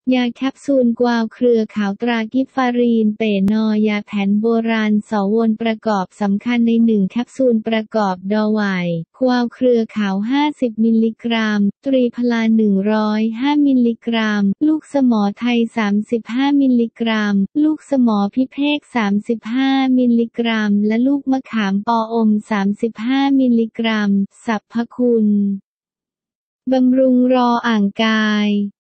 ยาแคปซูลกวาวเครือขาวตรากิฟฟารีนเป๋นอยาแผนโบราณสวนประกอบสำคัญใน1แคปซูลประกอบดอไวกวาวเครือขาว50มิลลิกรัมตรีพลา105มิลลิกรัมลูกสมอไทย35มิลลิกรัมลูกสมอพิเภก35มิลลิกรัมและลูกมะขามปอม35มิลลิกรัมสรรพคุณบำรุงรออ่างกาย